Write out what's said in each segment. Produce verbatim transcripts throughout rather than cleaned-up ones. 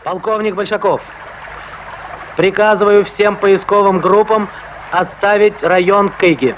Полковник Большаков, приказываю всем поисковым группам оставить район Кыги.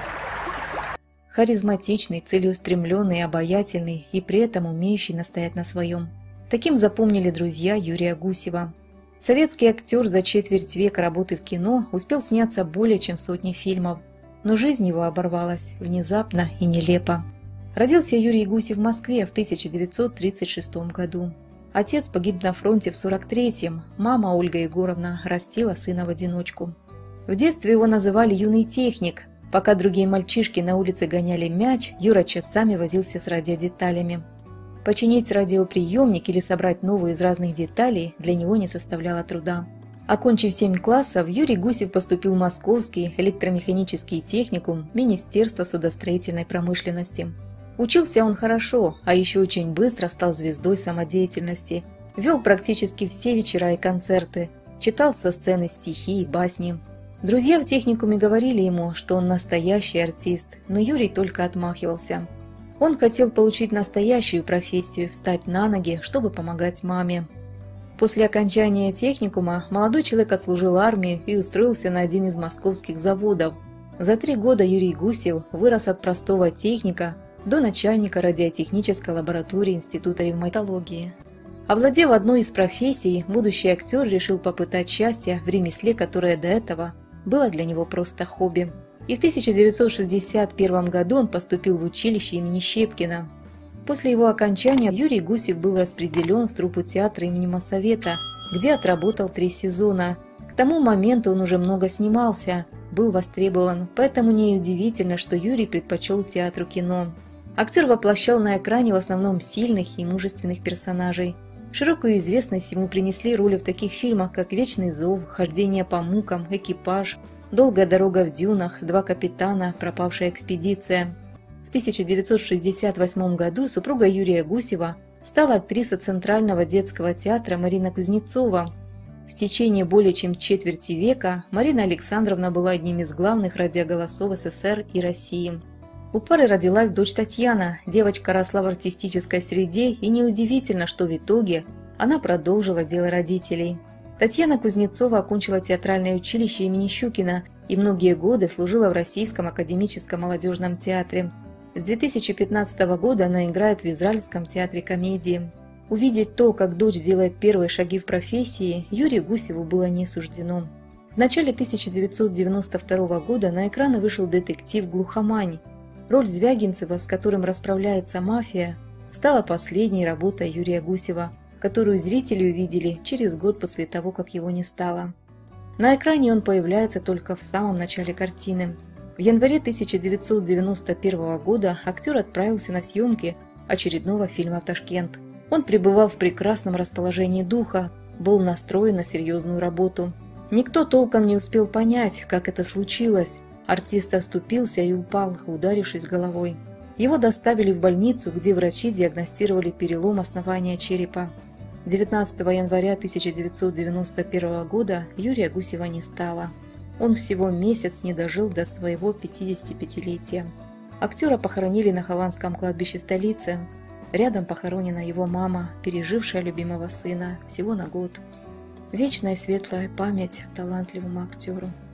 Харизматичный, целеустремленный, обаятельный и при этом умеющий настоять на своем. Таким запомнили друзья Юрия Гусева. Советский актер за четверть века работы в кино успел сняться более чем в сотне фильмов, но жизнь его оборвалась внезапно и нелепо. Родился Юрий Гусев в Москве в тысяча девятьсот тридцать шестом году. Отец погиб на фронте в сорок третьем, мама Ольга Егоровна растила сына в одиночку. В детстве его называли «юный техник». Пока другие мальчишки на улице гоняли мяч, Юра часами возился с радиодеталями. Починить радиоприемник или собрать новые из разных деталей для него не составляло труда. Окончив семь классов, Юрий Гусев поступил в Московский электромеханический техникум Министерства судостроительной промышленности. Учился он хорошо, а еще очень быстро стал звездой самодеятельности. Вел практически все вечера и концерты, читал со сцены стихи и басни. Друзья в техникуме говорили ему, что он настоящий артист, но Юрий только отмахивался. Он хотел получить настоящую профессию, встать на ноги, чтобы помогать маме. После окончания техникума молодой человек отслужил армию и устроился на один из московских заводов. За три года Юрий Гусев вырос от простого техника до начальника радиотехнической лаборатории Института ревматологии. Овладев одной из профессий, будущий актер решил попытать счастья в ремесле, которое до этого было для него просто хобби. И в тысяча девятьсот шестьдесят первом году он поступил в училище имени Щепкина. После его окончания Юрий Гусев был распределен в труппу театра имени Моссовета, где отработал три сезона. К тому моменту он уже много снимался, был востребован, поэтому неудивительно, что Юрий предпочел театру кино. Актер воплощал на экране в основном сильных и мужественных персонажей. Широкую известность ему принесли роли в таких фильмах, как «Вечный зов», «Хождение по мукам», «Экипаж», «Долгая дорога в дюнах», «Два капитана», «Пропавшая экспедиция». В тысяча девятьсот шестьдесят восьмом году супруга Юрия Гусева стала актриса Центрального детского театра Марина Кузнецова. В течение более чем четверти века Марина Александровна была одним из главных радиоголосов СССР и России. У пары родилась дочь Татьяна, девочка росла в артистической среде, и неудивительно, что в итоге она продолжила дело родителей. Татьяна Кузнецова окончила театральное училище имени Щукина и многие годы служила в Российском академическом молодежном театре. С две тысячи пятнадцатого года она играет в Израильском театре комедии. Увидеть то, как дочь делает первые шаги в профессии, Юрию Гусеву было не суждено. В начале тысяча девятьсот девяносто второго года на экраны вышел детектив «Глухомань». Роль Звягинцева, с которым расправляется мафия, стала последней работой Юрия Гусева, которую зрители увидели через год после того, как его не стало. На экране он появляется только в самом начале картины. В январе тысяча девятьсот девяносто первого года актер отправился на съемки очередного фильма в Ташкент. Он пребывал в прекрасном расположении духа, был настроен на серьезную работу. Никто толком не успел понять, как это случилось. Артист оступился и упал, ударившись головой. Его доставили в больницу, где врачи диагностировали перелом основания черепа. девятнадцатого января тысяча девятьсот девяносто первого года Юрия Гусева не стало. Он всего месяц не дожил до своего пятидесятипятилетия. Актера похоронили на Хованском кладбище столицы. Рядом похоронена его мама, пережившая любимого сына всего на год. Вечная светлая память талантливому актеру.